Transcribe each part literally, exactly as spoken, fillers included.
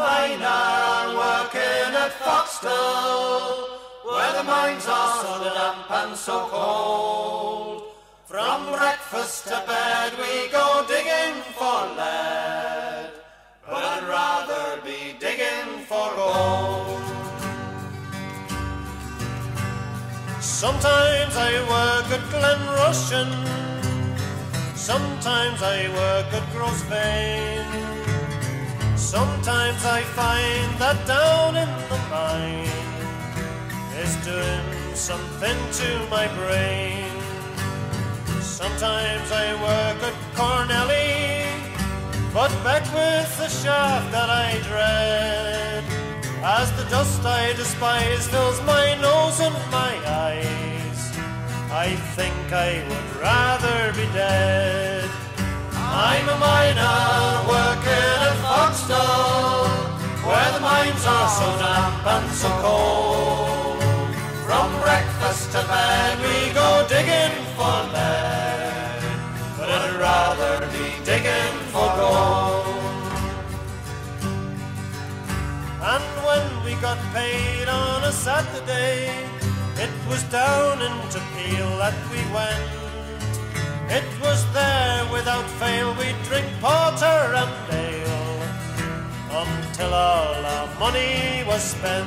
miner working at Foxtel, where the mines are so damp and so cold. From breakfast to bed we go digging for lead, but I'd rather be digging for gold. Sometimes I work at Glenrushen, sometimes I work at Grosvein. Sometimes I find that down in the mine is doing something to my brain. Sometimes I work at Cornelly, but back with the shaft that I dread, as the dust I despise fills my nose and my eyes. I think I would rather be dead. I'm a miner working at Foxtel, where the mines are so damp and so cold. From breakfast to bed we go digging for lead, but I'd rather be digging for gold. And when we got paid on a Saturday, it was down into Peel that we went. It was there without fail we'd drink porter and ale, until all our money was spent.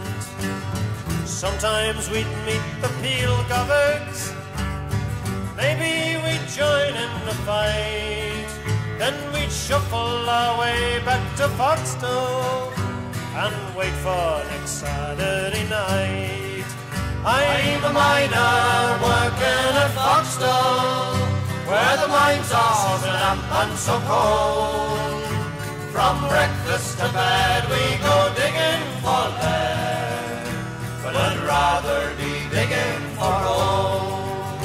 Sometimes we'd meet the Peel goverts, maybe we'd join in the fight. Then we'd shuffle our way back to Foxtel and wait for next Saturday night. I'm a miner working at Foxtel, where the mines are so damp and so cold. From breakfast to bed we go digging for lead, but I'd rather be digging for gold.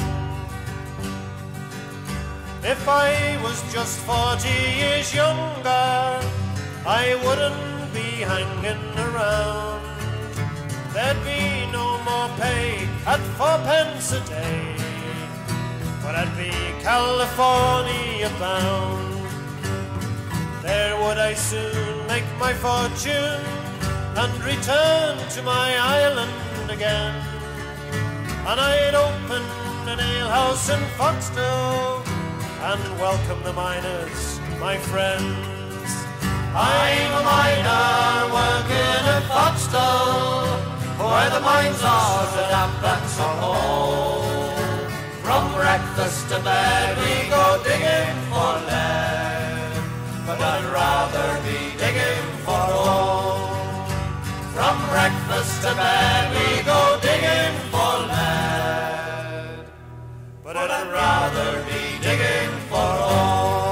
If I was just forty years younger, I wouldn't be hanging around. There'd be no more pay at fourpence a day, but I'd be California bound. There would I soon make my fortune and return to my island again. And I'd open an alehouse in Foxtel and welcome the miners, my friends. I'm a miner working at Foxtel, where the mines are so damp and so cold. From breakfast to bed we go digging for lead, but I'd rather be digging for gold. From breakfast to bed we go digging for lead, but I'd rather be digging for gold.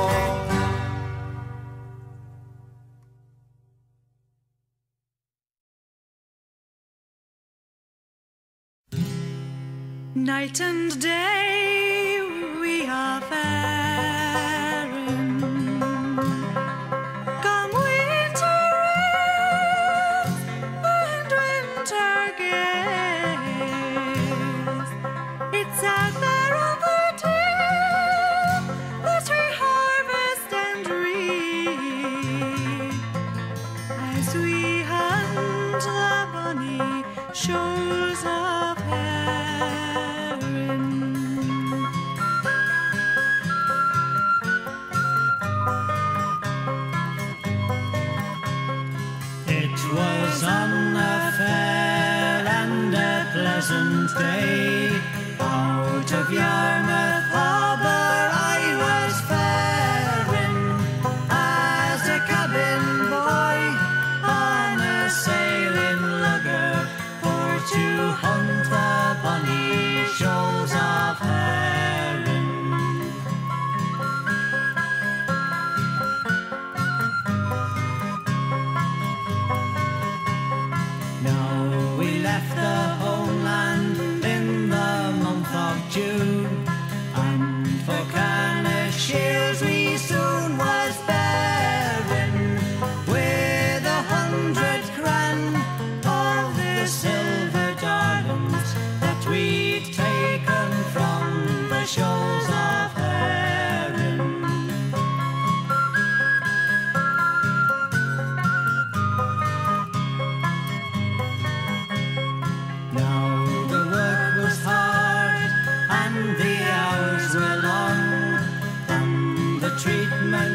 Night and day we are faring, come winter rains and winter gales. It's a terrible tale that we harvest and reap, as we hunt the bonny shoals of heaven. Was on a fair and a pleasant day, out of Yarmouth harbour I was faring, as a cabin boy on a sailing lugger, for to hunt the bonny shoals of herring. Now we left the homeland in the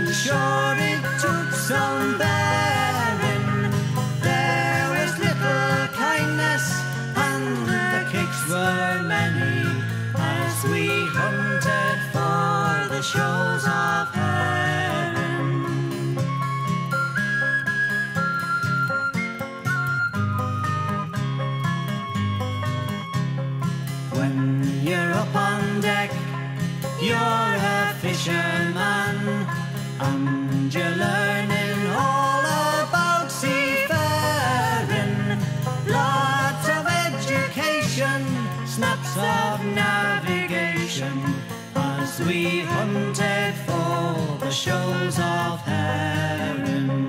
sure it took some bearing. There was little kindness and the kicks were many as we hunted for the shoals of heaven. When you're up on deck, you're a fisherman, and you're learning all about seafaring. Lots of education, snaps of navigation, as we hunted for the shoals of herring.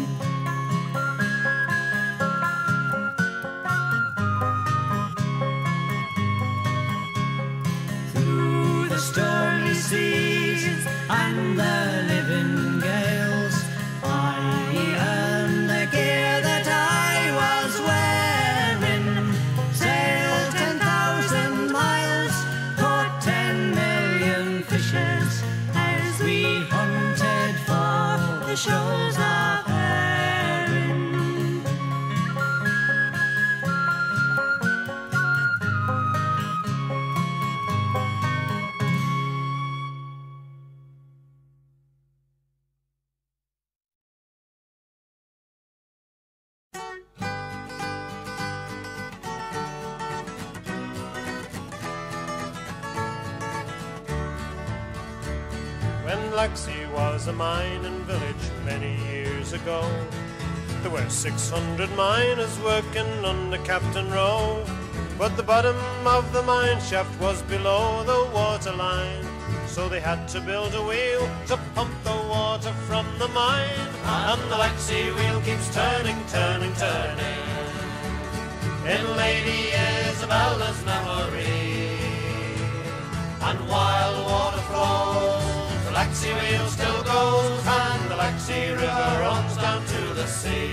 Through the stormy seas and the living gales, I earned the gear that I was wearing. Sailed ten thousand miles, caught ten million fishes, as we hunted for the shoals of herring. When Laxey was a mining village many years ago, there were six hundred miners working under Captain Rowe. But the bottom of the mine shaft was below the waterline, so they had to build a wheel to pump the water from the mine. And the Laxey wheel keeps turning, turning, turning in Lady Isabella's memory. And while the water flows, the Laxey wheel still goes, and the Laxey river runs down to the sea.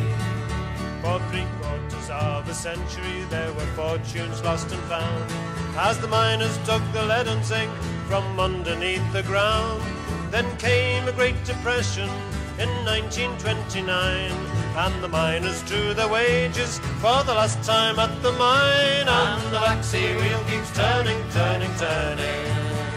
For three quarters of a century there were fortunes lost and found, as the miners dug the lead and zinc from underneath the ground. Then came a Great Depression in nineteen twenty-nine, and the miners drew their wages for the last time at the mine. And the Laxey wheel keeps turning, turning, turning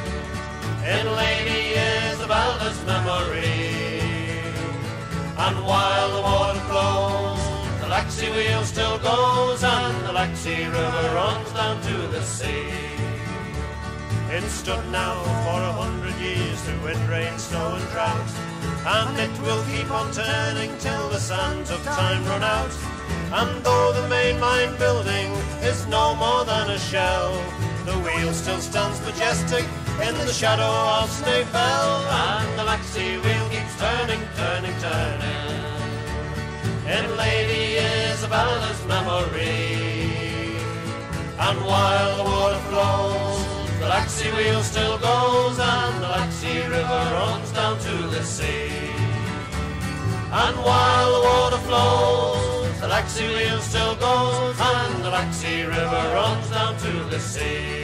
in Lady Isabella's memory. And while the water flows, the Laxey wheel still goes, and the Laxey river runs down to the sea. It stood now for a hundred years through wind, rain, snow and drought, and it will keep on turning till the sands of time run out. And though the main mine building is no more than a shell, the wheel still stands majestic in the shadow of Snaefell. And the Laxey wheel keeps turning, turning, turning in Lady Isabella's memory. And while the water flows, the Laxey wheel still goes, and the Laxey river runs down to the sea. And while the water flows, the Laxey wheel still goes, and the Laxey river runs down to the sea.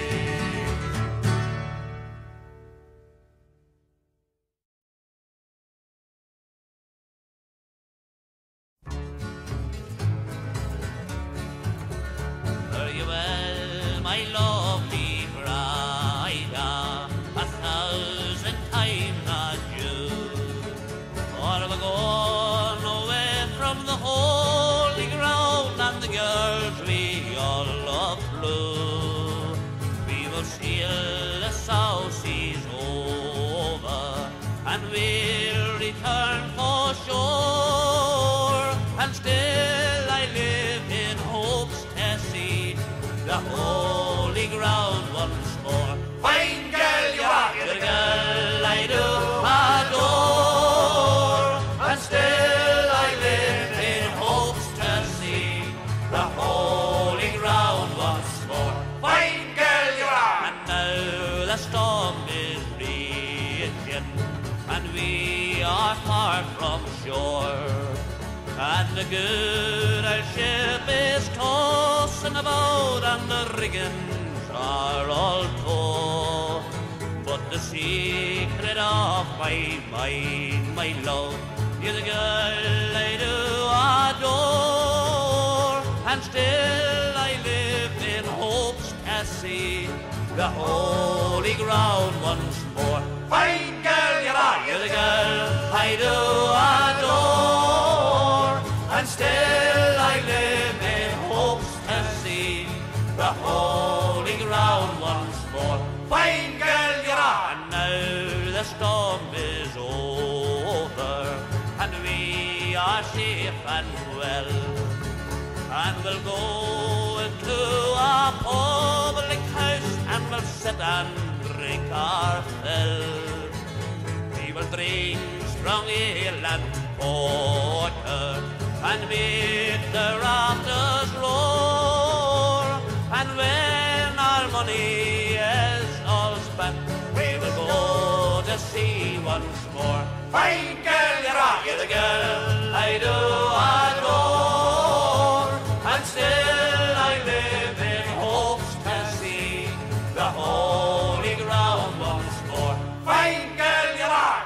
Farewell, my lovely bride, a thousand times adieu. For we're gone away from the holy ground, and the girls we all love blue. We will sail the south seas over, and we'll return for shore. And still I live in hopes to see the holy ground once more. Fine girl you are, You're the girl I do adore, and still I live in hopes to see the holy ground once more. fine girl you are. And now the storm is raging, and we are far from shore, and the good old ship is tossing about, and the riggings are all tore. But the secret right off my mind, my love. You're the girl I do adore, and still I live in hopes to see the holy ground once more. Fine girl you are, you're the girl I do adore, and still I live in hopes to see the holy ground once more. Fine girl you are. And now the storm is over, and we are safe and well, and we'll go into a public house and we'll sit and drink our fill. We will drink strong ale and porter and make the rafters roar, and when our money is all spent, we will go to sea once more. Fine girl you are, you're the girl I do adore, and still I live in hopes to see the holy ground once more. Fine girl you are.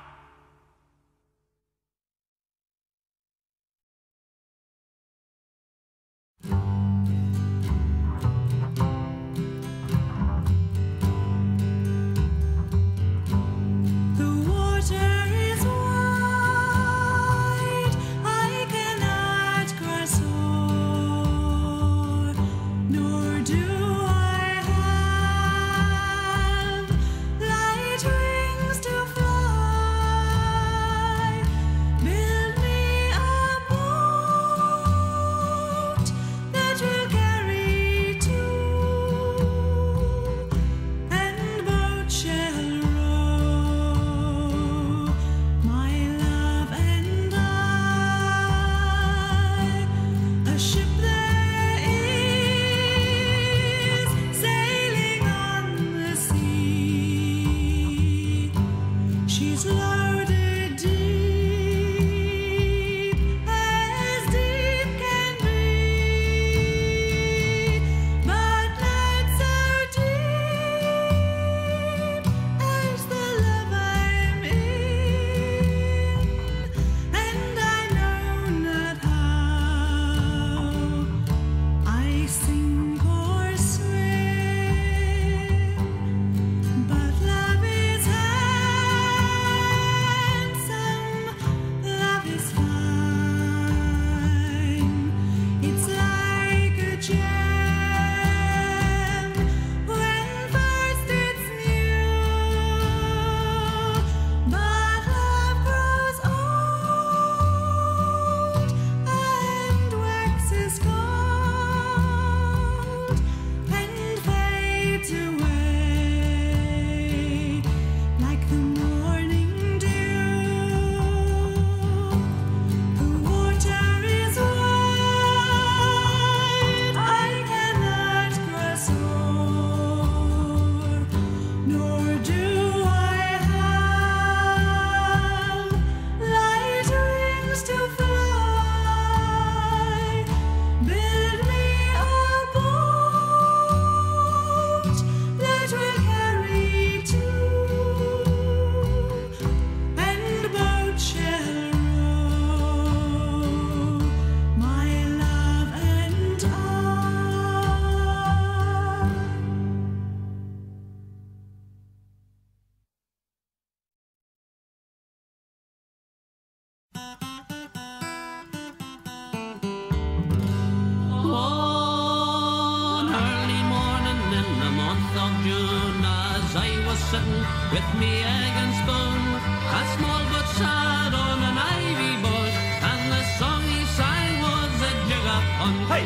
With me egg and spoon, a small but sad on an ivy bush, and the song he sang was a jig of punch. Hey,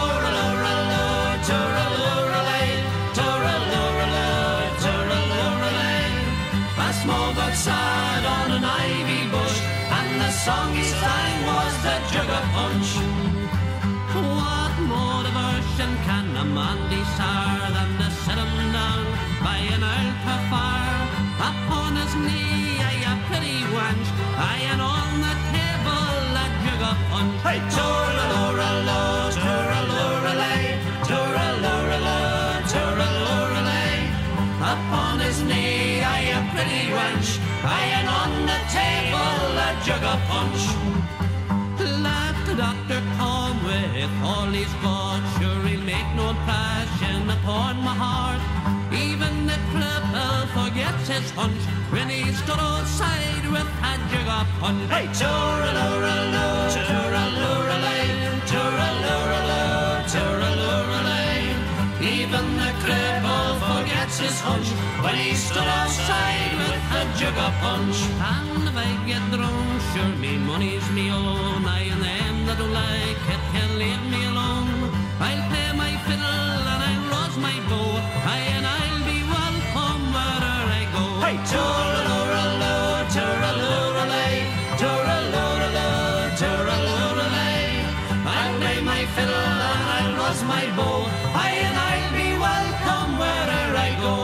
tooraloo, tooraloo-lay, tooraloo, tooraloo-lay. A small but sad on an ivy bush, and the song he sang was the jig of punch. What more diversion can a man desire than to sit him down by an altar fire, upon his knee, aye, a pretty wench, aye, and on the table a jug of punch. Hey, tooraloo, tooraloo-lay, tooraloo, tooraloo-lay. Upon his knee, aye, a pretty wench, of punch. Let the doctor come with all he's got, sure he'll make no impression upon my heart. Even the cripple forgets his hunch when he stood outside with a jug of punch. Hey, tooraloo-raloo, tooraloo-ralay, tooraloo-raloo, tooraloo-ralay. Even the cripple forgets his hunch when he stood outside with a jug of punch. And if I get drunk, sure me money's me own. I and them that don't like it can leave me alone. I'll play my fiddle and I'll rouse my bow, I and I'll be welcome wherever I go. Hey, tooraloo-raloo, tooraloo-ralay, tooraloo-raloo, tooraloo-ralay. I'll play my fiddle and I'll rouse my bow, I and I'll be welcome wherever I go.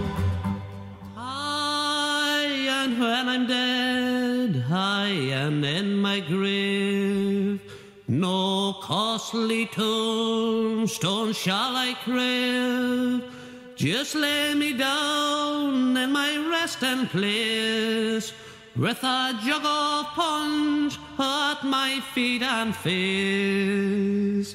Aye, and when I'm dead, aye, and in my grave, no costly tombstone shall I crave. Just lay me down in my resting place, with a jug of punch at my feet and face.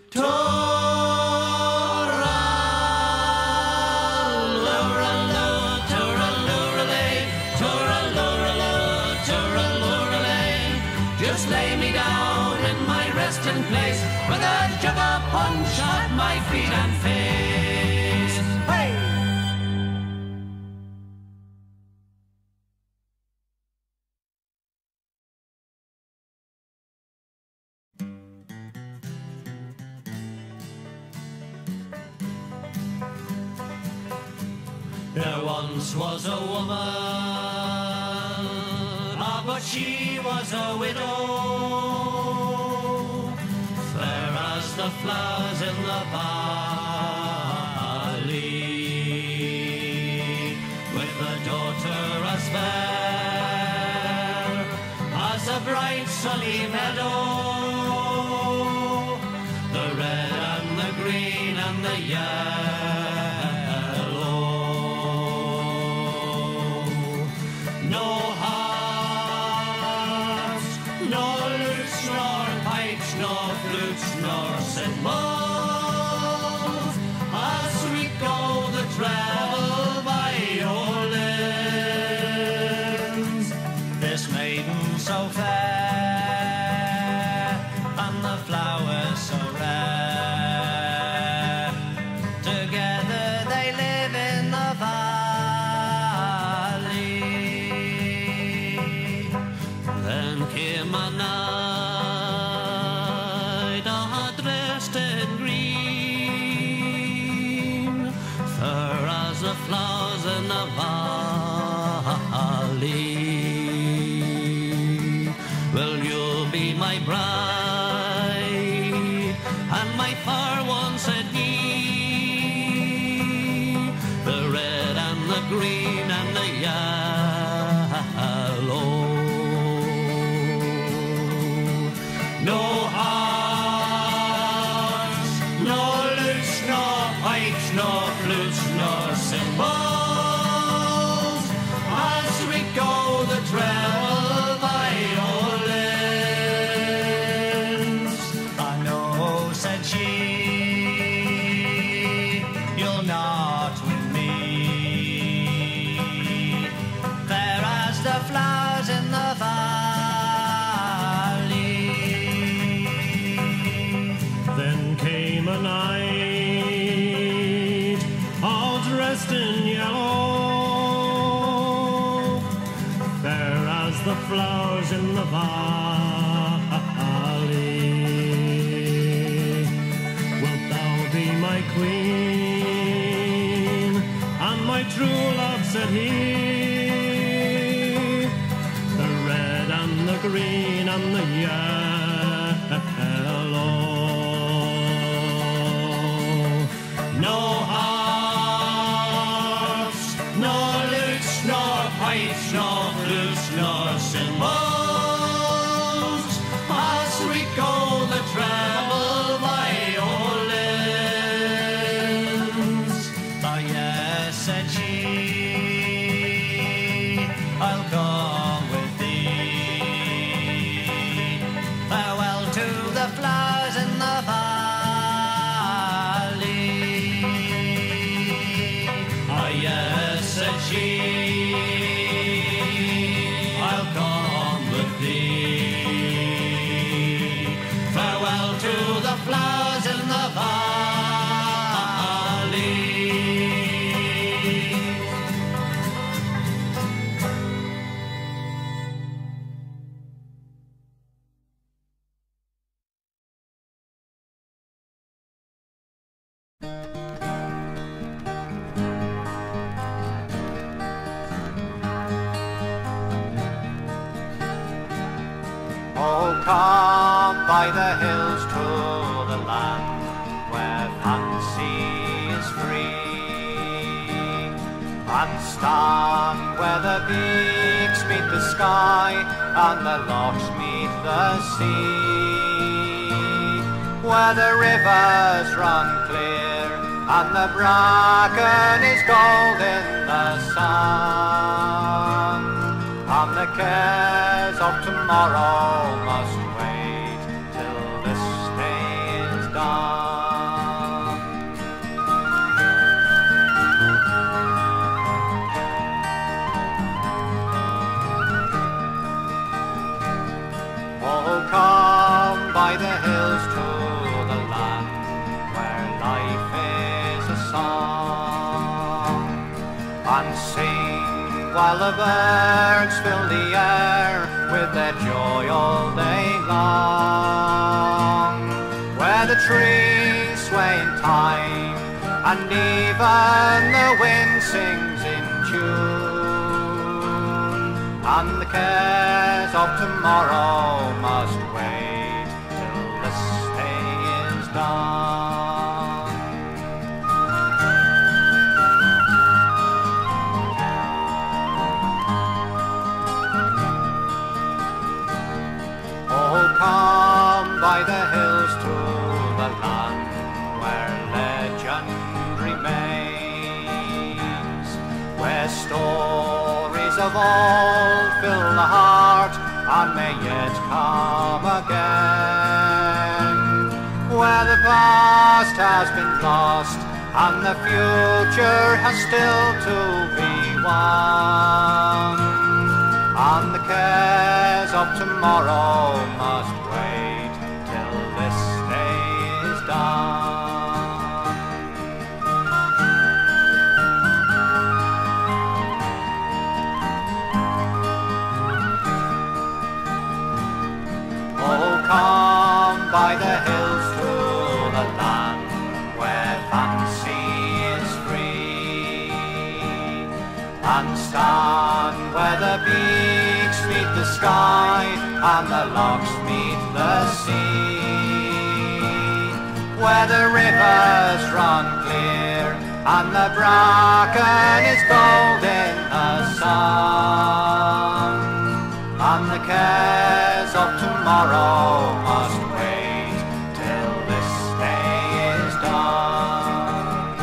Tooraloo-raloo, tooraloo-ralay, tooraloo-raloo, tooraloo-ralay. Just lay me down in my resting place, with a jug of punch at my feet and face. Hey! There once was a woman, ah, but she was a widow, fair as the flowers in the valley, with a daughter as fair as a bright sunny meadow, the red and the green and the yellow. No harps, no lutes, nor pipes, nor flutes, nor cymbals, as we go the travel violins. This maiden so fair, and the flowers so rare, together they live in the valley. Then came a night, all dressed in green, fair as the flowers in the valley. Will you be my bride and my fair one, said he, the red and the green and the yellow. No harps, no lutes, nor pipes, nor flutes, nor cymbals, as we go the travel violins. I know, said she, you'll not win me, fair as the flowers in the valley. Then came a night, all dressed in yellow, fair as the flowers in the valley. Wilt thou be my queen and my true love, said he, the red and the green and the yellow. No harps, no lutes, nor pipes, nor flutes, nor cymbals, as we go the travel violins. Ah, yes, said she, I'll come with thee, flowers in the valley. Oh, come by the hills to the land where fancy is free, and stand where the peaks meet the sky and the lochs meet the sea, where the rivers run clear and the bracken is gold in the sun, and the cares of tomorrow must wait till this day is done. Oh, come by the hills to the land where life is a song, and sing while the birds fill the air with their joy all day long, where the trees sway in time and even the wind sings in tune, and the cares of tomorrow must wait till this day is done. Come by the hills to the land where legend remains, where stories of old fill the heart and may yet come again, where the past has been lost and the future has still to be won, and the cares of tomorrow must wait till this day is done. Oh, come by the hills to the land where fancy is free, and stand where the peaks meet the sky and the lochs meet the sea, where the rivers run clear and the bracken is gold in the sun, and the cares of tomorrow must wait till this day is done.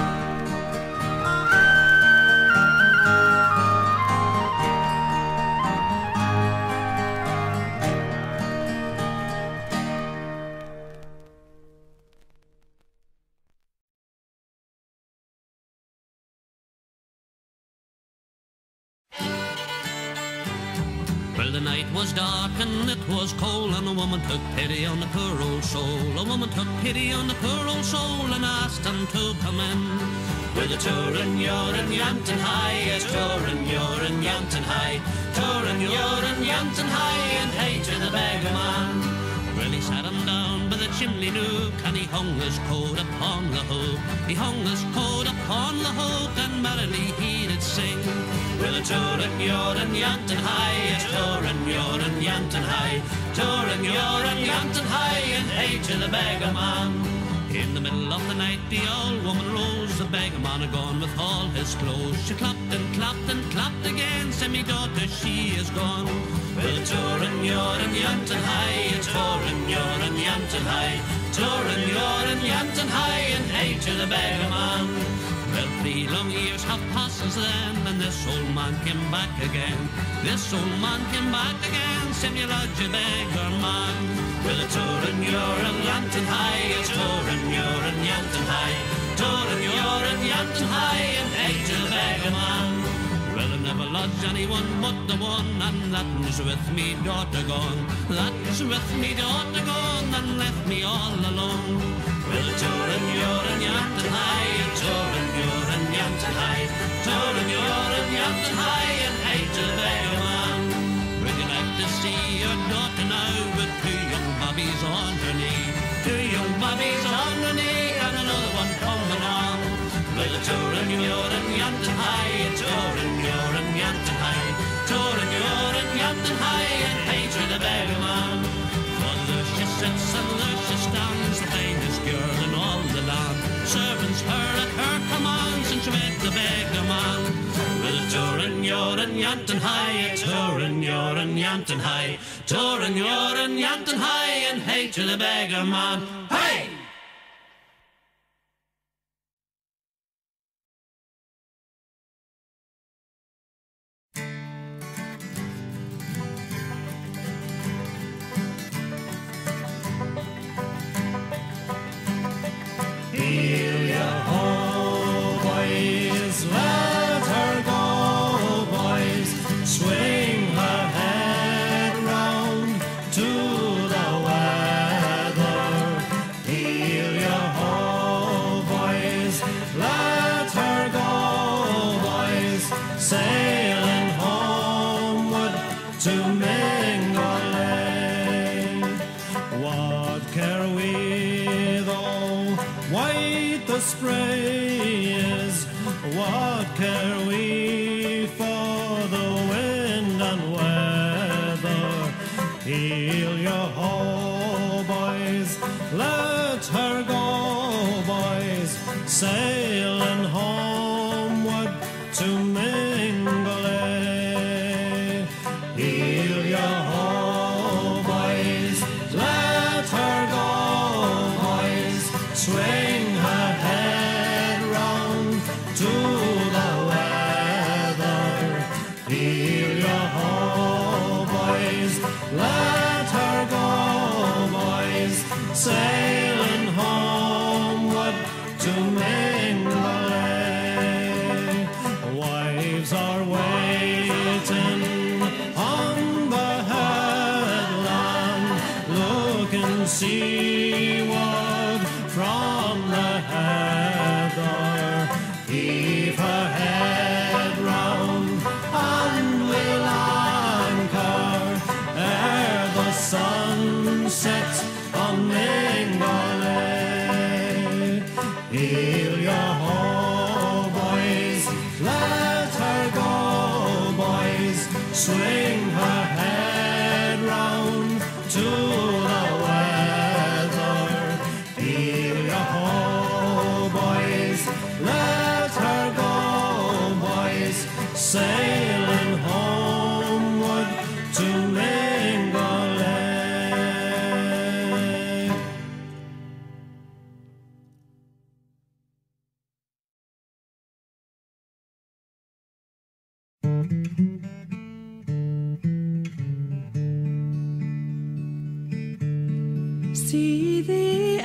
Well, the night was dark and it was cold, and a woman took pity on the poor old soul. A woman took pity on the poor old soul and asked him to come in. With a tourin', yourin', yantin' high, yes, tourin', yourin', yantin' high, tourin', yourin', yantin' high, and hey to the beggar man. Well, he sat him down by the chimney nook, and he hung his coat upon the hook. He hung his coat upon the hook, and merrily he did sing. With a tourin', yourin', yantin' high, yes, tourin', yourin', yantin' high, tourin', yourin', yantin' high, and hey to the beggar man. In the middle of the night the old woman rose, the beggar man had gone with all his clothes. She clapped and clapped and clapped again, said me daughter she is gone. Well, tourin', yourin', yantin' high, yes, tourin', yourin', yantin' high, tourin', yourin', yantin' high, and hey to the beggar man. Well, three long years have passed since then, and this old man came back again. This old man came back again, said me lodge a beggar man. Well, a tourin', yourin', yantin' high, yes, tourin', yourin', yantin' high, tourin', yourin', yantin' high, and hey to the beggar man. Well, never lodge anyone but the one, and that's with me daughter gone. That's with me daughter gone, and left me all alone. Well, Torin, you're in Yanton High, and Torin, you're in Yanton High, Torin, you're in Yanton High, and hey to the beggar man. Would you like to see your daughter now with two young bobbies on her knee? Two young bobbies on her knee, and another one coming on. Well, Torin, you're in Yanton High, and Torin, you're in Yanton High, Torin, you're in Yanton High, and hey to the beggar man. For there she sits and there she stands, the finest girl in all the land. Servants her at her commands, and she met the beggar man. Well, Torin, you're in Yanton High, Torin, you're in Yanton High, Torin, you're in Yanton High, and hey to the beggar man. Hey! See the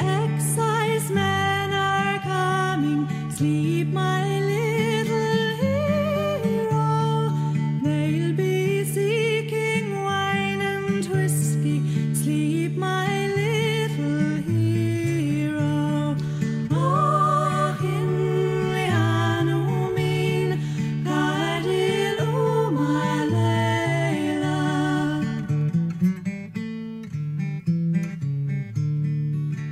excisemen are coming, sleep my little hero. They'll be seeking wine and whiskey, sleep my little hero. Oh, Hinley Hanumin, Gadil, oh my Layla.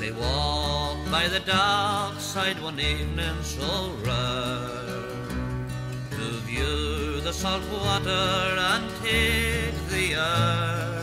I walked by the dockside one evening so rare, to view the salt water and take the air,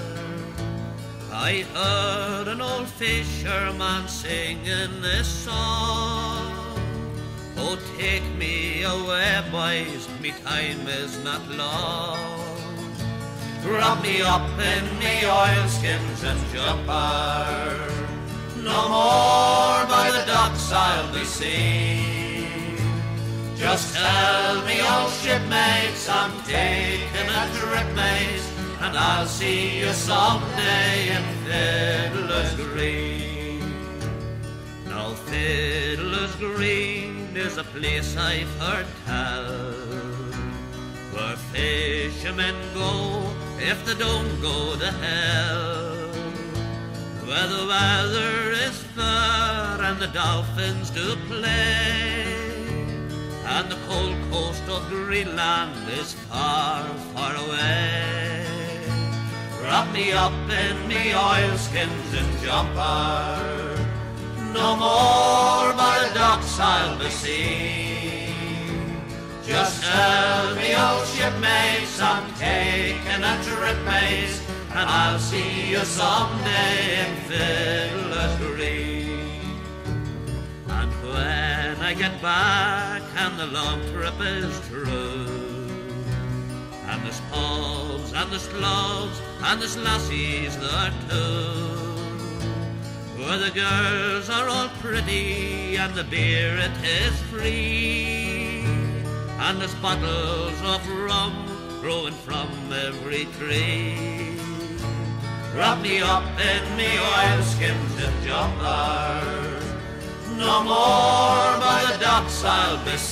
I heard an old fisherman singing this song. Oh, take me away, boys, me time is not long. Wrap me up in me oilskins and jumper, no more by the docks I'll be seen. Just tell me, old shipmates, I'm taking a trip, mates, and I'll see you someday in Fiddler's Green. Now Fiddler's Green is a place I've heard tell, where fishermen go if they don't go to hell, where the weather is fair and the dolphins do play, and the cold coast of Greenland is far, far away. Wrap me up in me oilskins and jumper, no more by the docks I'll be seen. Just tell me, old shipmates, I'm taking a trip, mates, and I'll see you someday in Fiddler's Green. And when I get back and the long trip is through, and there's pubs and there's clubs and there's lassies there too, where the girls are all pretty and the beer it is free, and there's bottles of rum growing from every tree. Wrap me up in me oilskins and jumpers, no more by the docks I'll be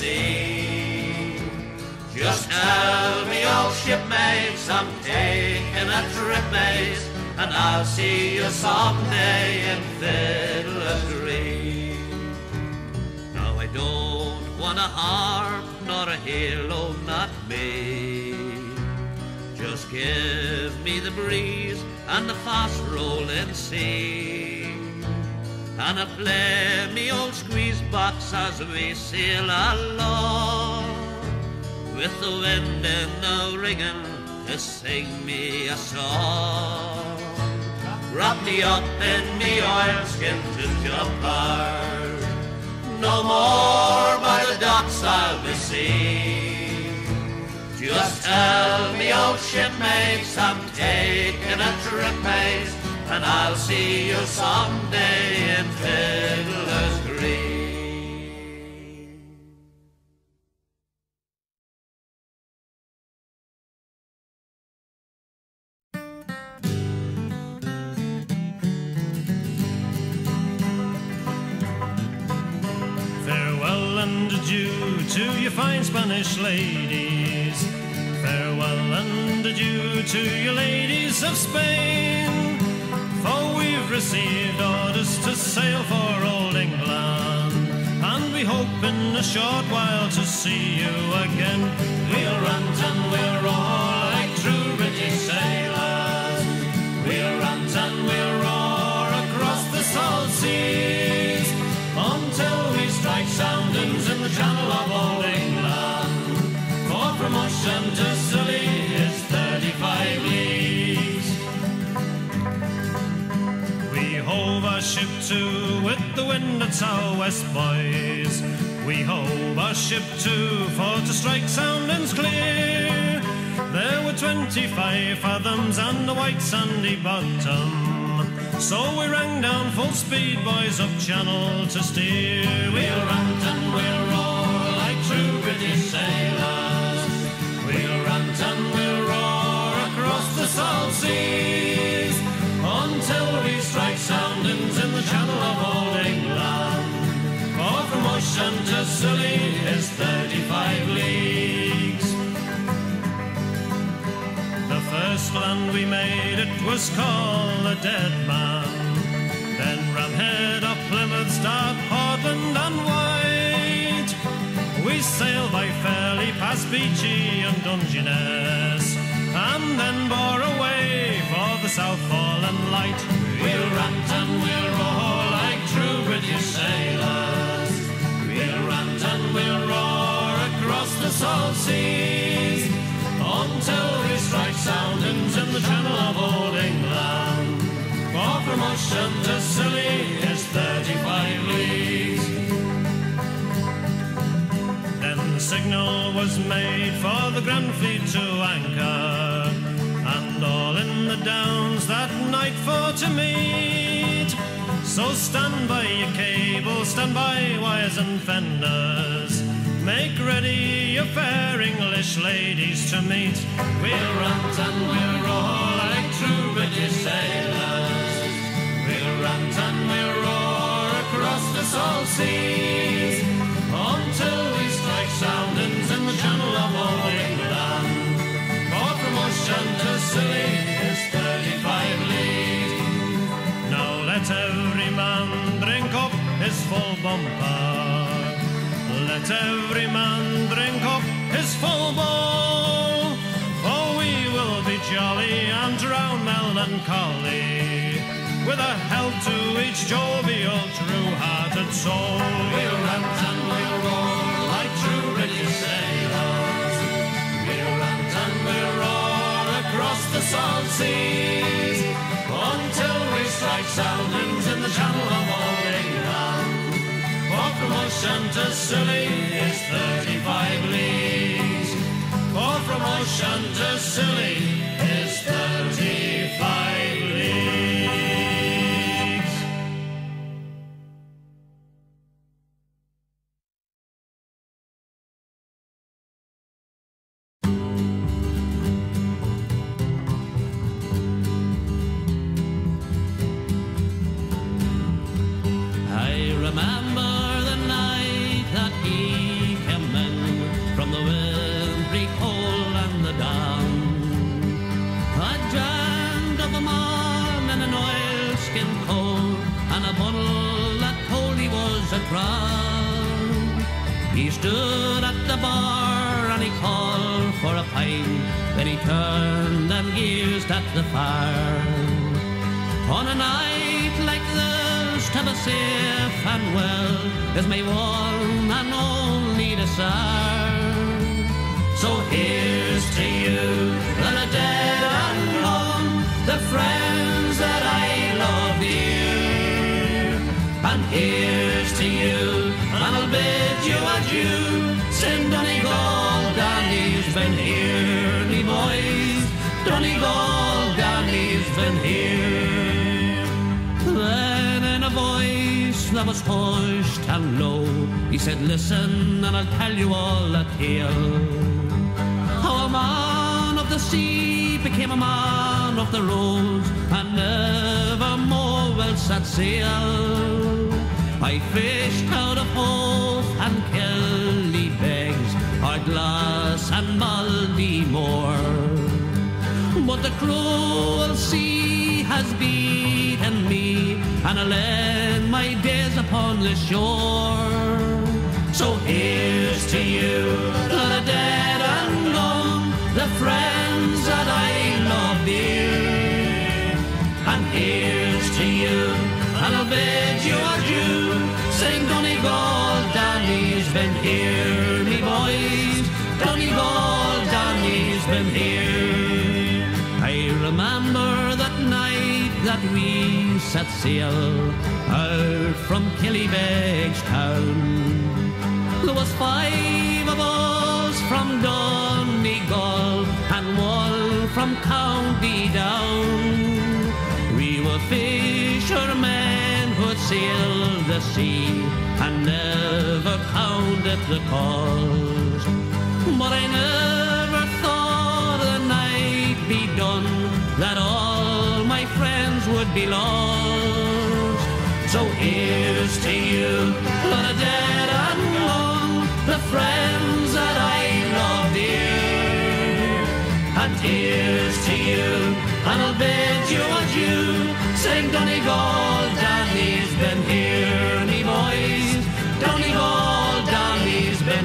seen. Just tell me, old shipmates, I'm taking a trip, mates, and I'll see you someday in Fiddler's Green. Now I don't want a harp nor a halo, not me. Just give me the breeze and the fast rolling sea, and I play me old squeeze box as we sail along, with the wind in the rigging to sing me a song. Wrap me up in me oilskins and jumpers, no more by the docks I'll be seen. Just tell me, old shipmates, I'm taking a trip, mates, and I'll see you someday in Fiddler's Green. Farewell and adieu to you fine Spanish ladies, farewell and adieu to you ladies of Spain, for we've received orders to sail for old England, and we hope in a short while to see you again. We'll rant and we'll roar like true British sailors, we'll rant and we'll roar across the salt seas, until we strike soundings in the channel of old England, for from Ocean to Scilly is thirty-five leagues. We hove our ship to with the wind at southwest, boys. We hove our ship to for to strike soundings clear. There were twenty-five fathoms and a white sandy bottom, so we rang down full speed, boys, up channel to steer. We'll rant and we'll roar like true British sailors, we'll rant and we'll roar across the salt seas, until we strike soundings in the channel of old England, for from Ocean to Scilly is thirty-five leagues. The first land we made, it was called the Dead Man, then Ramhead up Plymouth, Start, Portland and White. We sailed by Fairlie, past Beachy and Dungeness, and then bore away for the South Foreland Light. We'll rant and we'll roar like true British sailors. We'll rant and we'll roar across the salt seas until we strike soundings in the channel of old England. For from Ocean to Scilly is thirty-five leagues. Then the signal was made for the Grand Fleet to anchor, and all in the Downs that night for to meet. So stand by your cable, stand by wires and fenders, make ready your fair English ladies to meet. We'll rant and we'll roar like true British sailors. We'll rant and we'll roar across the salt seas until we strike soundings in the channel of old England. For from Ocean to Scilly is thirty-five leagues. Now let every man drink up his full bumper. Let every man drink up his full bowl, for we will be jolly and drown melancholy, with a health to each jovial, true-hearted soul. We'll rant and we'll roar like true British sailors. We'll rant and we'll roar across the salt seas until we strike soundings in the channel of old England. For from Ocean to Scilly is thirty-five leagues. For from Ocean to Scilly is thirty-five leagues. I remember the night that he came in from the wintry cold and the down. I dreamt of a man in an oilskin coat and a bottle that told he was a crown. He stood at the bar and he called for a pint, then he turned and gazed at the fire. On a night like this, to be safe and well is my one and only desire. So here's to you that are dead and gone, the friends that I love dear. And here's to you, and I'll bid you adieu. Send Donegal, Danny's been here, me boys. Donegal, Danny's been here. Then in a voice that was hushed and low, he said, listen and I'll tell you all a tale. How a man of the sea became a man of the roads, and never more will set sail. I fished out of Hove and Killybegs, Ardglass and Ballymore, but the cruel sea has beaten me, and I'll end my days upon the shore. So here's to you, the dead and gone, the friends that I love dear. And here's to you, and I'll bid you adieu. Sing Donegal, Danny's been here, me boys. Donegal, Danny's been here. I remember that night that we set sail out from Killybegs town. There was five of us from Donegal and one from County Down. We were fishermen who'd sailed the sea and never counted the cost. But I never thought the night be done that all my friends would be lost. So here's to you, the dead and gone, the friends that I love dear. And here's to you, and I'll bid you adieu. Sing Donegal, Danny's been here, me boys. Donegal, Danny's been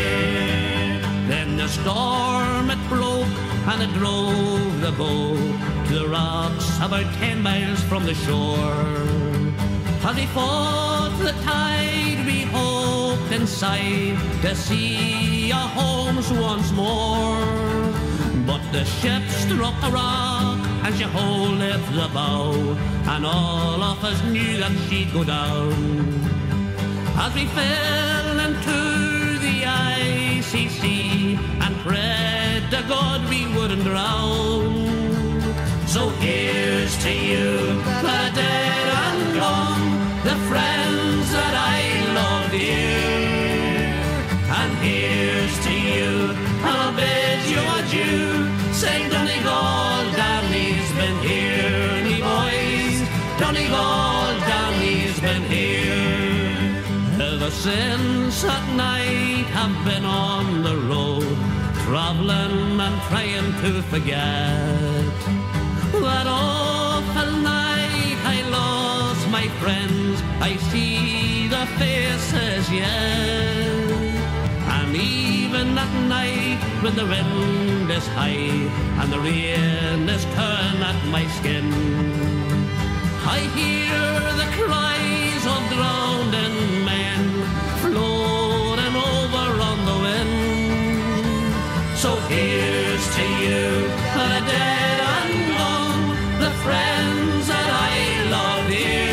here. Then the storm it broke and it drove the boat to the rocks about ten miles from the shore. As we fought the tide, we hoped and sighed to see our homes once more. But the ship struck a rock and she hove left the bow, and all of us knew that she'd go down. As we fell into the icy sea and prayed to God we wouldn't drown. So here's to you, the dead and gone, the friends that I love dear. And here's to you, I'll bid you adieu. Say Donegal, Danny's been here, me boys. Donegal, Danny's been here. Ever since that night I've been on the road, travelling and trying to forget that awful night I lost my friends. I see the faces yet. And even that night when the wind is high and the rain is turned at my skin, I hear the cries of drowning men floating over on the wind. So here's to you, the dead and gone, the friends that I love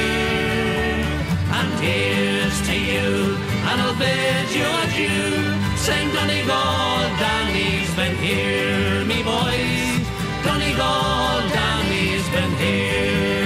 here. And here's to you, and I'll bid you adieu. Sing Donegal, Danny's been here, me boys. Donegal, Danny's been here.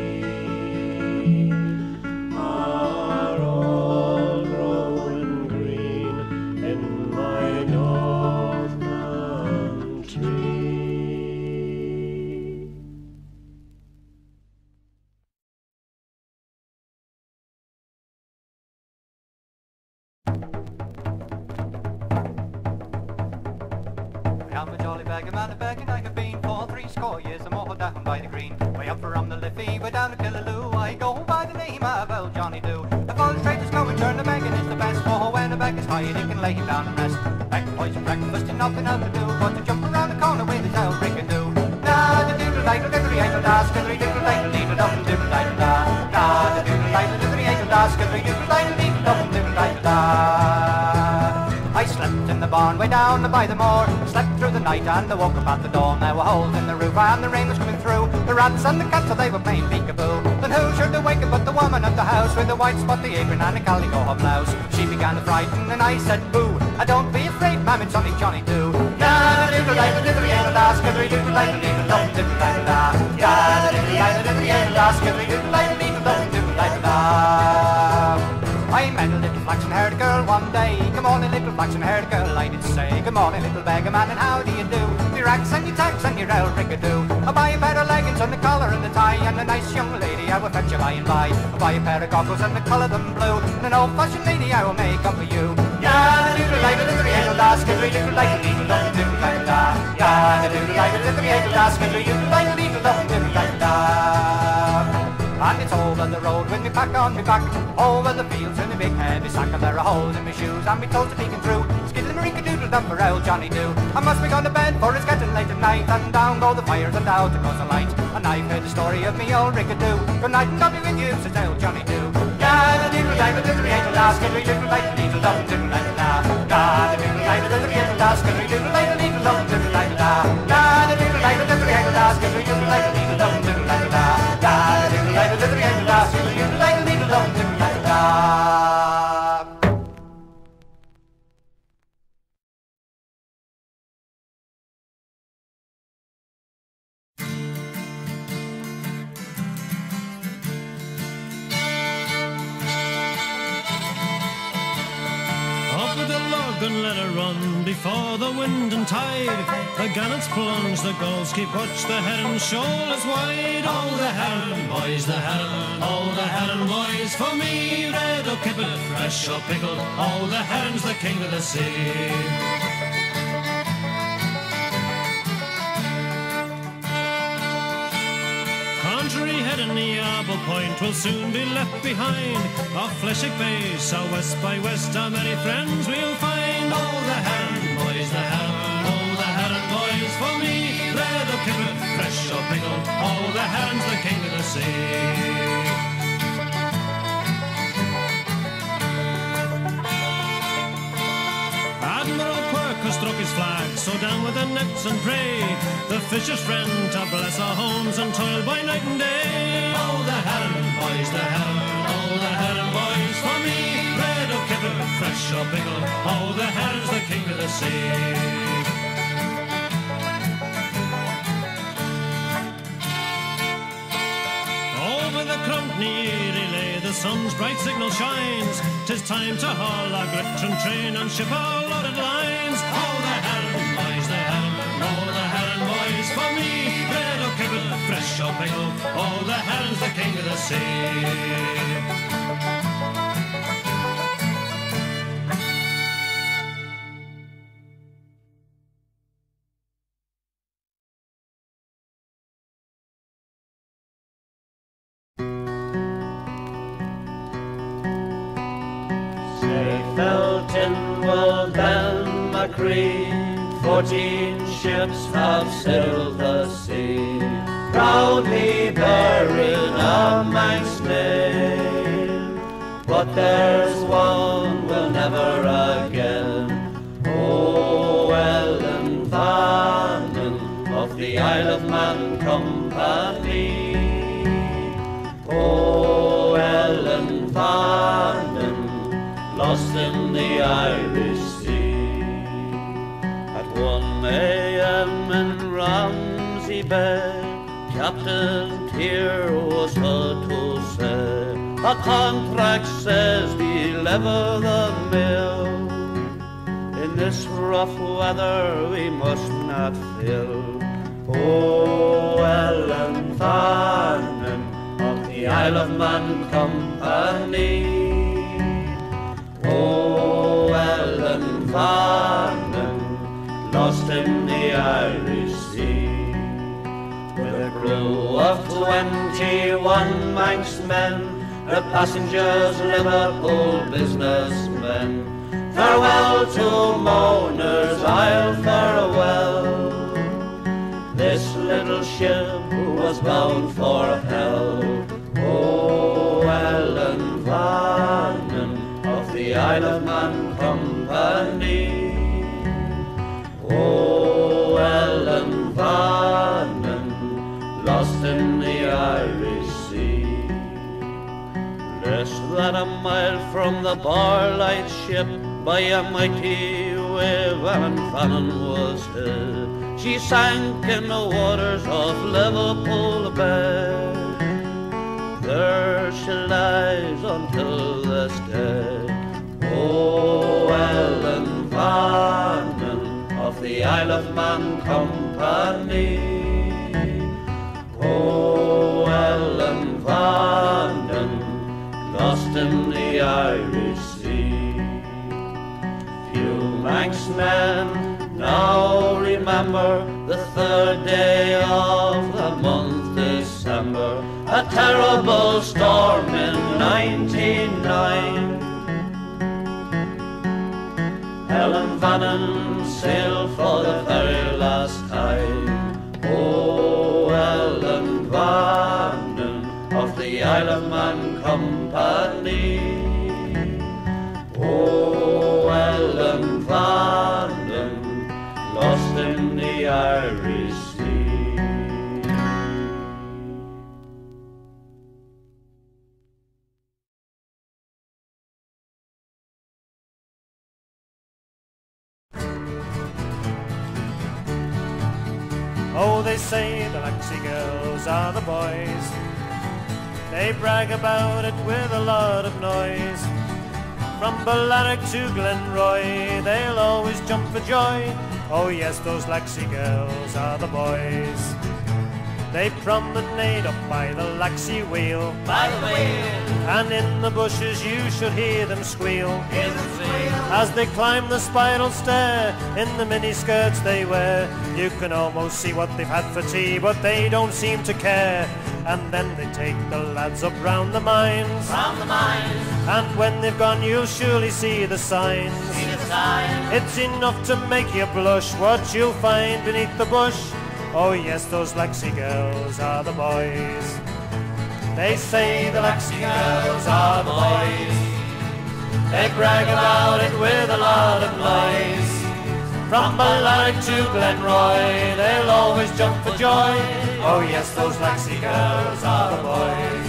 are all growing green. jolly beggar man a begging I have been for three score years and more down by the green. Way up from the Liffey, way down to Killaloo, I go by the name of old Johnny Do. If all the traders go and turn, the begging is the best, for when a beggar's tired he can lay him down and rest. Back boys for breakfast and nothing else to do but to jump around the corner with his old brick and do. Na the doodle diddle diddle diddle da, skiddly diddle diddle diddle dum diddle diddle da. Na the doodle diddle diddle diddle da, skiddly diddle diddle diddle dum diddle diddle da. I slept in the barn way down by the moor, slept through the night and I woke up at the dawn. There were holes in the roof and the rain was coming through. The rats and the cats, so they were playing peekaboo. Then who should awaken but the woman of the house, with a white spotty apron and a calico her blouse. She began to frighten and I said boo. I don't be afraid, ma'am, it's only Johnny Do. Na diddle diddle diddle diddle da, skiddly diddle diddle diddle dum diddle diddle da. Ya diddle diddle diddle diddle da, skiddly diddle diddle diddle dum diddle diddle da. I met a little flaxen-haired girl one day. Good morning, little flaxen-haired girl, I did say. Good morning, little beggar man, and how do you do? Me racks and your tags and your old rickadoo. I'll buy a pair of leggings and the collar and the tie, and a nice young lady I will fetch you by and by. I'll buy a pair of goggles and the colour them blue, and an old-fashioned lady I will make up for you. Ya the doodle like a little diddle da, skiddly diddle like a diddle dum diddle diddle da. Ya the doodle like a little diddle da, skiddly diddle like a diddle dum diddle diddle da. And it's over the road with me pack on me back, over the fields in a big heavy sack, and there are holes in my shoes and me toes are peeking through. Skiddly doodle dum for old Johnny Do. I must be going to bed for it's getting late at night, and down go the fires and out goes the light. And I've heard the story of me old rickadoo. Good night and God be with you, says old Johnny Do. Ya the doodle like a diddle diddle da, skiddly diddle like a diddle dum diddle diddle da. Ya the doodle like a diddle diddle da, skiddly diddle like a diddle dum diddle diddle da. Ya the doodle like a diddle diddle da, skiddly diddle like a diddle dum diddle diddle da. Ya the doodle like a diddle diddle da, skiddly diddle like a diddle dum diddle diddle da. And let her run before the wind and tide. The gannets plunge, the gulls keep watch, the heron shoal is wide. Oh, the heron boys, the heron, oh, the heron boys. For me, red or kippered, fresh or pickled, oh, the heron's the king of the sea. Country head and the Arbor Point will soon be left behind. Off Fleshick Bay, south west by west, how many friends we'll find. Oh, the heron boys, the heron, oh, the heron boys. For me, red or kippered, fresh or pickled, oh, the heron's the king of the sea. Admiral Quirk has struck his flag, so down with the nets and pray. The fisher's friend to bless our homes and toil by night and day. Oh, the heron boys, the heron, oh, the heron boys. For me, red or kippered, fresh or pickled, oh, the heron's the king of the sea. Over the Crumpney relay, the sun's bright signal shines. 'Tis time to haul our glittering train and ship our loaded lines. Oh, the heron boys, the heron, oh, the heron boys. For me, red or kippered, fresh or pickled, oh, the heron's the king of the sea. Fourteen ships have sailed the sea, proudly bearing a man's name. But there's one will never again. Oh, Ellan Vannin of the Isle of Man Company. Oh, Ellan Vannin, lost in the Irish Sea. one a m in Ramsey Bay, Captain Keir was heard to say, a contract says we lever the mill. In this rough weather we must not fill. Oh, Ellan Vannin of the Isle of Man Company. Oh, Ellan Vannin, lost in the Irish of twenty-one Manx men, the passengers Liverpool businessmen. Farewell to mourners, I'll farewell. This little ship was bound for hell. Oh, Ellan Vannin of the Isle of Man Company. Oh, Ellan Vannin, lost in the Irish Sea. Less than a mile from the Barlight ship, by a mighty wave Ellan Vannin was hid. She sank in the waters of Liverpool Bay. There she lies until this day. Oh, Ellan Vannin of the Isle of Man Company. Oh, Ellan Vannin, lost in the Irish Sea. Few Manx men now remember the third day of the month December, a terrible storm in ninety-nine. Ellan Vannin sailed for the very last time. Oh, Ellan Vannin of the Isle of Man Company. Oh, Ellan Vannin, lost in the Irish Sea. Oh, they say the Laxey girls are the boys. They brag about it with a lot of noise. From Ballarrick to Glenroy, they'll always jump for joy. Oh yes, those Laxey girls are the boys. They promenade up by the Laxey wheel, By the wheel, and in the bushes you should hear them squeal. hear them squeal. As they climb the spiral stair, in the mini skirts they wear, you can almost see what they've had for tea, but they don't seem to care. And then they take the lads up round the mines, Round the mines, and when they've gone you'll surely see the signs. see the sign. It's enough to make you blush what you'll find beneath the bush. Oh yes, those Laxey girls are the boys. They say the Laxey girls are the boys. They brag about it with a lot of noise. From Ballarrick to Glenroy, they'll always jump for joy. Oh yes, those Laxey girls are the boys.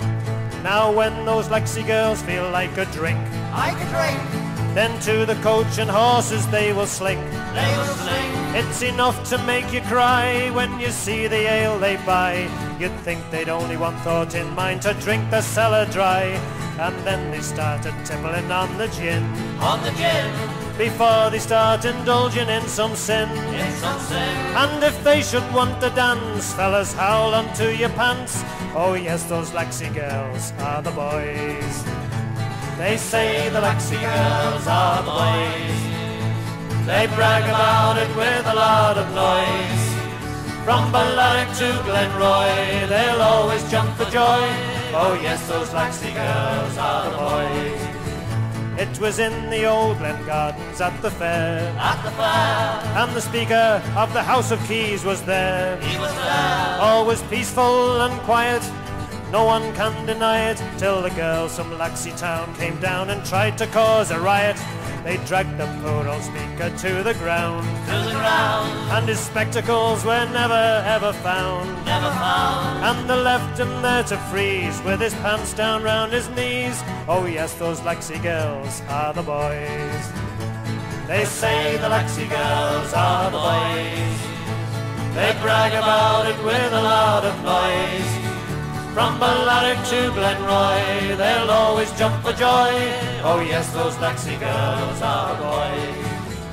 Now when those Laxey girls feel like a drink, I could drink, then to the coach and horses they will slink. They will sing. It's enough to make you cry when you see the ale they buy. You'd think they'd only one thought in mind, to drink the cellar dry. And then they started tippling on the gin, On the gin, before they start indulging in some sin. in some sin. And if they should want to dance, fellas, howl onto your pants. Oh yes, those Laxey girls are the boys. They say the Laxey girls are the boys. They brag about it with a lot of noise. From Ballarrick to Glenroy, they'll always jump for joy. Oh yes, those Laxey girls are the boys. It was in the old Glen Gardens at the fair, At the fair, and the Speaker of the House of Keys was there. he was there. All was peaceful and quiet, no one can deny it, till the girls from Laxey town came down and tried to cause a riot. They dragged the poor old Speaker to the ground, To the ground, and his spectacles were never ever found. never found. And they left him there to freeze, with his pants down round his knees. Oh yes, those Laxey girls are the boys. They say the Laxey girls are the boys. They brag about it with a lot of noise. From Ballarrick to Glenroy, they'll always jump for joy. Oh yes, those Laxey girls are boys.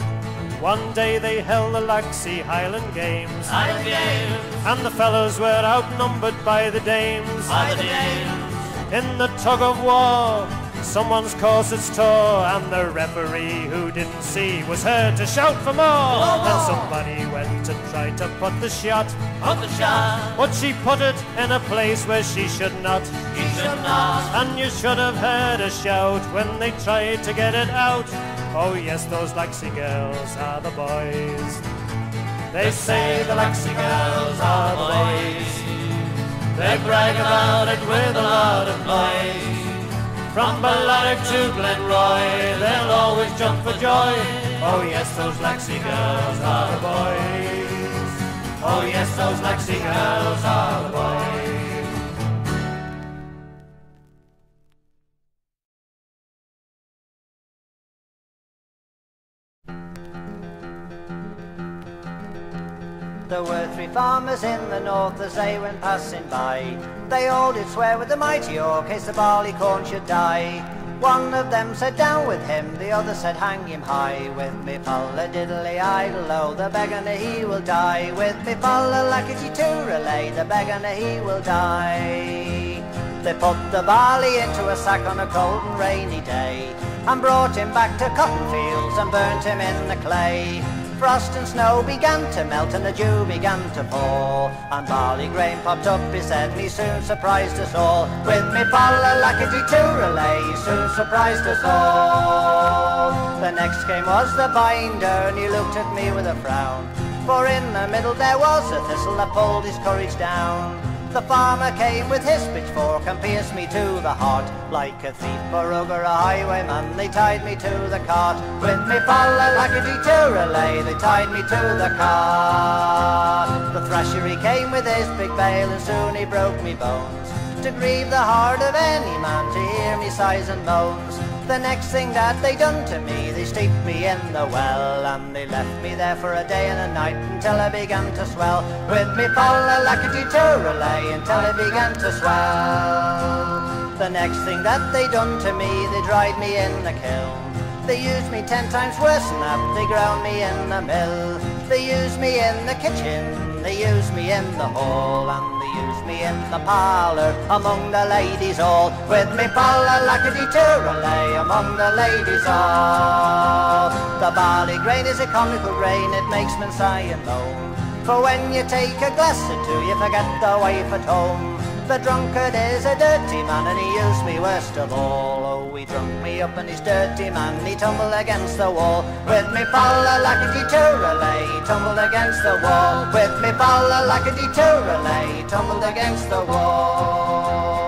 One day they held the Laxey Highland Games, Highland Games, and the fellows were outnumbered by the dames. by the dames. In the tug of war, Someone's corsets tore, and the referee, who didn't see, was heard to shout for more. Oh, and somebody went and tried to put the shot, put the shot, but she put it in a place where she should not. he should not. And you should have heard a shout when they tried to get it out. Oh yes, those Laxey girls are the boys. They say the Laxey girls are the boys. They brag about it with a lot of noise. From Ballarrick to Glenroy, they'll always jump for joy. Oh yes, those Laxey girls are the boys. Oh yes, those Laxey girls are the boys. There were three farmers in the north as they went passing by. They all did swear with the mighty oar, case the barley corn should die. One of them said down with him, the other said hang him high. With me falla diddly idle, oh the beggar he will die. With me falla lackety tooralay, the beggar he will die. They put the barley into a sack on a cold and rainy day, and brought him back to cotton fields and burnt him in the clay. Frost and snow began to melt and the dew began to fall, and barley grain popped up his head and he soon surprised us all. With me falla lackety tooralay, he soon surprised us all. The next came was the binder, and he looked at me with a frown, for in the middle there was a thistle that pulled his courage down. The farmer came with his pitchfork and pierced me to the heart. Like a thief, a rogue or a highwayman, they tied me to the cart. With me falla lackety tooralay, they tied me to the cart. The thrasher he came with his big bale, and soon he broke me bones, to grieve the heart of any man to hear me sighs and moans. The next thing that they done to me, they steeped me in the well, and they left me there for a day and a night until I began to swell. With me falla lackety tooralay, until I began to swell. The next thing that they done to me, they dried me in the kiln. They used me ten times worse than that, they ground me in the mill. They used me in the kitchen, they used me in the hall, and they used me in the parlour among the ladies all. With me falla lackety tooralay, among the ladies all. The barley grain is a comical grain, it makes men sigh and moan, for when you take a glass or two you forget the wife at home. The drunkard is a dirty man, and he used me worst of all. Oh, he drunk me up and he's dirty man, he tumbled against the wall. With me falla lackety tooralay, he tumbled against the wall. With me falla lackety tooralay, he tumbled against the wall.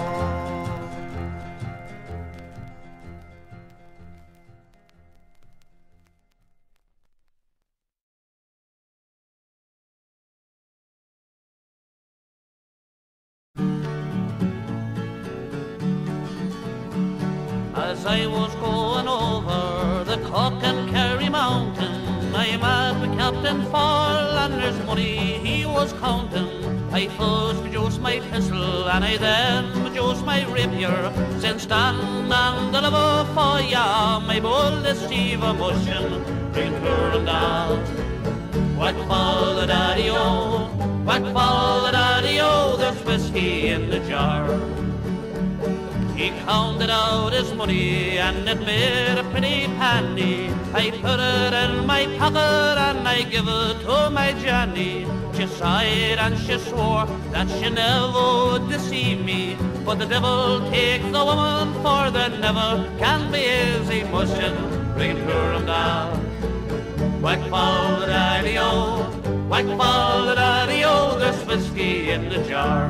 As I was going over the Cock and Kerry Mountain, I met with Captain Fall, and there's money he was counting. I first produced my pistol, and I then produced my rapier. Since stand and deliver for ya, my boldest Steve a mushing, bring her and down. Whack fall the daddy-o, whack fall the daddy-o, there's whiskey in the jar. He counted out his money, and it made a pretty penny. I put it in my pocket, and I give it to my Jenny. She sighed and she swore that she never would deceive me, but the devil take the woman, for there never can be easy mushing, bring her him down. Whack fall the daddy-o, whack fall the daddy-o, there's whiskey in the jar.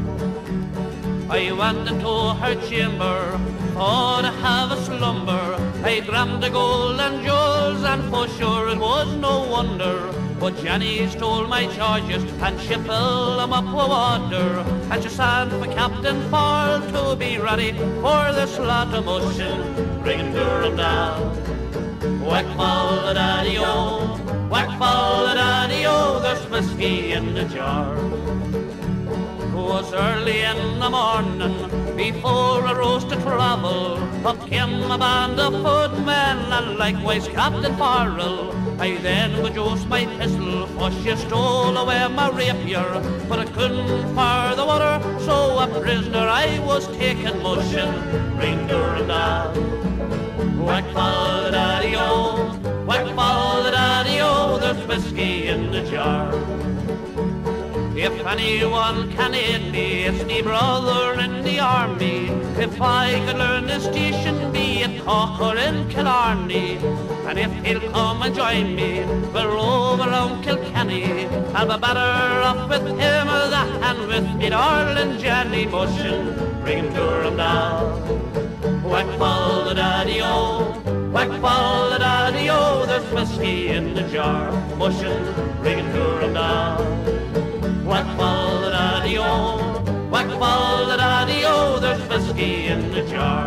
I went into her chamber for to have a slumber. I grabbed the gold and jewels, and for sure it was no wonder. But Jenny stole my charges, and she filled them up with water, and she sent for Captain Fall to be ready for the slaughter motion, bringing her down. Whack fall the daddy-o, whack fall the daddy-o, there's whiskey in the jar. It was early in the morning, before I rose to travel, up came a band of footmen, and likewise Captain Farrell. I then would use my pistol, for she stole away my rapier, but I couldn't fire the water, so a prisoner I was taken motion. Ring Durham down, whack ball daddy o, whack ball daddy o, there's whiskey in the jar. If anyone can aid me, it's me brother in the army. If I could learn the station, be it Cork or in Killarney, and if he'll come and join me, we'll roam around Kilkenny. I'll be better off with him than with me darling Jenny Mushin. Bring him Durham down, whack ball the daddy-o, whack ball the daddy-o, there's whiskey in the jar. Mushin, bring him Durham down. Whack ball the daddy-o, whack ball the daddy-o, there's whiskey in the jar.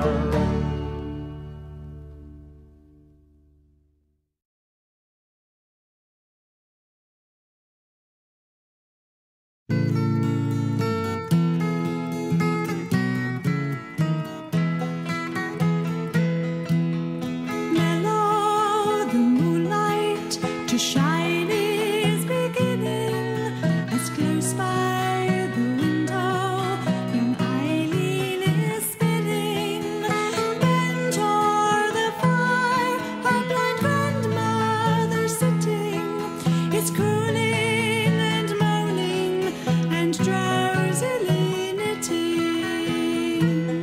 Mellow the moonlight to shine is beginning, as close by the window young Eileen is spinning. Bent o'er the fire, her blind grandmother sitting is crooning and moaning and drowsily knitting.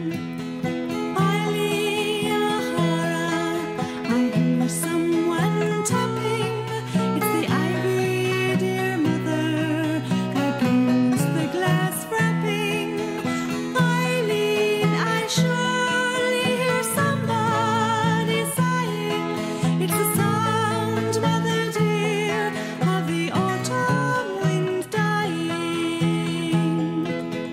Eileen, Ahara, I hear someone tapping. It's the ivy, dear mother, against the glass wrapping. Eileen, I surely hear somebody sighing. It's the sound, mother dear, of the autumn wind dying.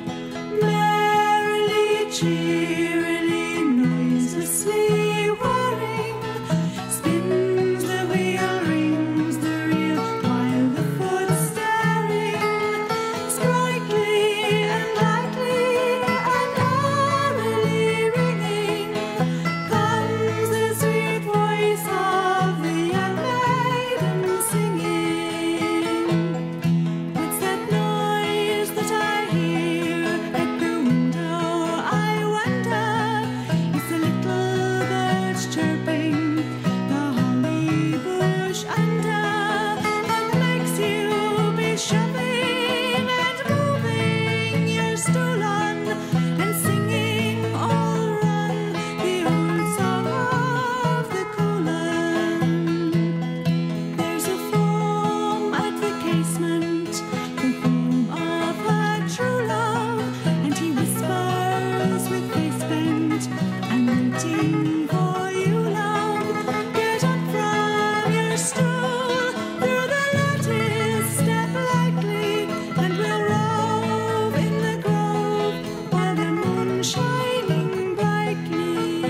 Merrily, cheerily, noiselessly whirring, spins the wheel, rings the reel, while the foot's staring. Sprightly and lightly and airily ringing, comes the sweet voice of the young maiden singing. What's that noise that I hear at the window? I wonder. It's the little birds chirping the holly bush under, that makes you be shoving and moving your stool on and singing all run the old song of the Colan. There's a foam at the casement, the foam of her true love, and he whispers with face bent, I'm waiting for you, love. Get up from your stool, through the lattice step lightly, and we'll rove in the grove while the moon's shining brightly.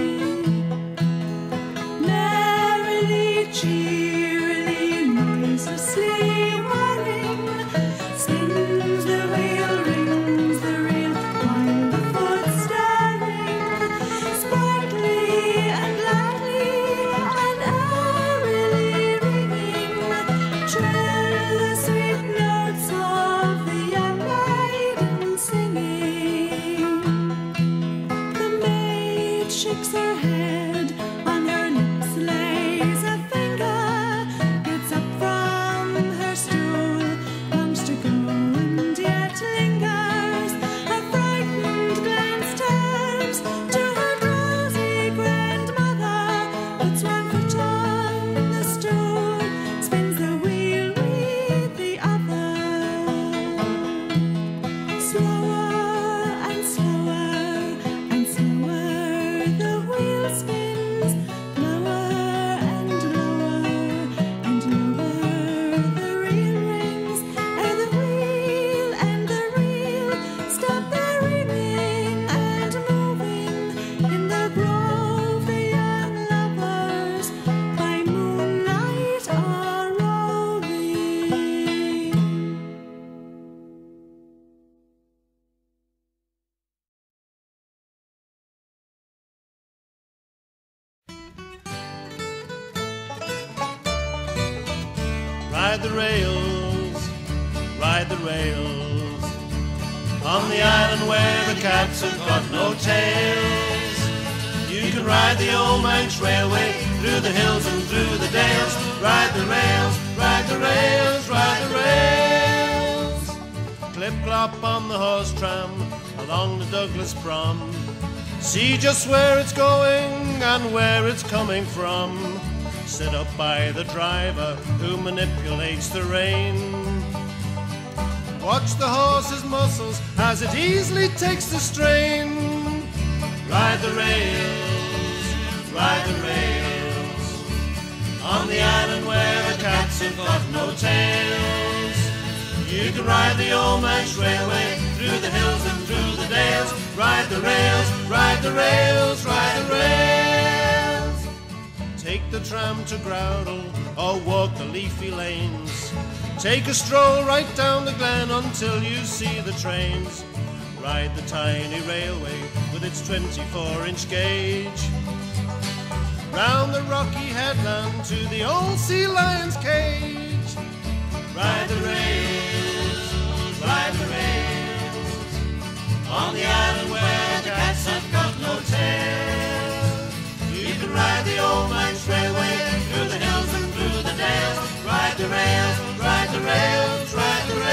Merrily, cheerily, noiselessly whirring, spins the wheel, rings the reel, while the foot's staring. Sprightly and lightly and airily ringing, trill the sweet notes of the young maiden singing. The maid shakes her head, on her lips lays a finger, ride the rails, ride the rails. On the island where the cats have got no tails, you can ride the old Manx Railway through the hills and through the dales. Ride the rails, ride the rails, ride the rails. Clip-clop on the horse tram along the Douglas Prom. See just where it's going and where it's coming from. Sit up by the driver who manipulates the rein. Watch the horse's muscles as it easily takes the strain. Ride the rails, ride the rails. On the island where the cats have got no tails, you can ride the old Manx Railway through the hills and through the dales. Ride the rails, ride the rails, ride the rails. Take the tram to Groudle or walk the leafy lanes. Take a stroll right down the glen until you see the trains. Ride the tiny railway with its twenty-four inch gauge. Round the rocky headland to the old sea lion's cage. Ride the rails, ride the rails. On the island where the cats have got no tails, you can ride the old Manx Railway through the hills and through the dales. Ride the rails, ride the rails, ride the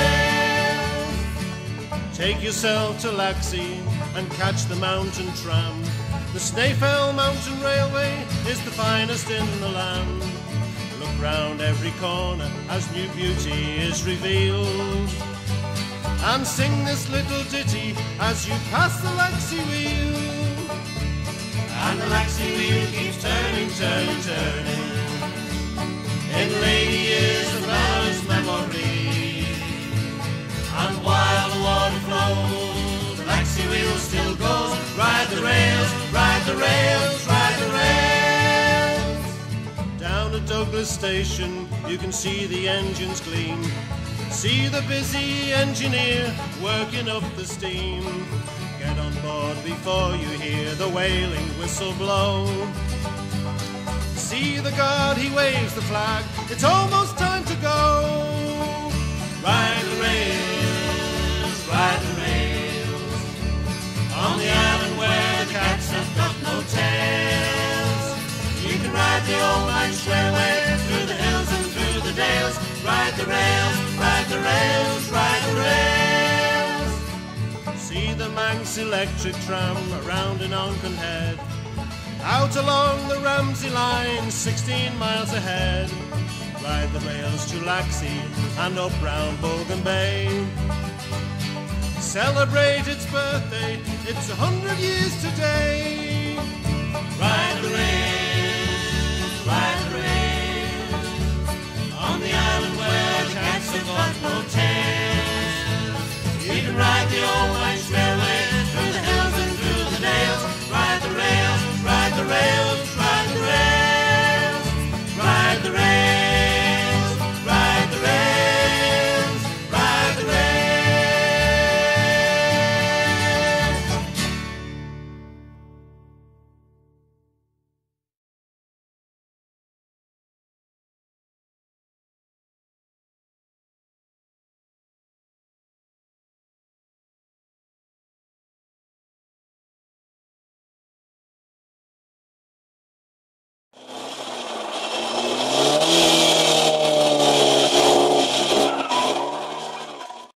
rails. Take yourself to Laxey and catch the mountain tram. The Snaefell Mountain Railway is the finest in the land. Look round every corner as new beauty is revealed, and sing this little ditty as you pass the Laxey wheel. And the Laxey wheel keeps turning, turning, turning in later years of valor's memory. And while the water flows, the Laxey wheel still goes. Ride the rails, ride the rails, ride the rails. Down at Douglas Station you can see the engines gleam. See the busy engineer working up the steam. Get on board before you hear the wailing whistle blow. See the guard, he waves the flag, it's almost time to go. Ride the rails, ride the rails. On the island where the cats have got no tails, you can ride the old Manx Railway through the hills and through the dales. Ride the rails, ride the rails, ride the rails. See the Manx electric tram around in Onken Head, out along the Ramsey line, sixteen miles ahead. Ride the rails to Laxey and up round Bulgham Bay. Celebrate its birthday, it's a hundred years today. Ride the rails.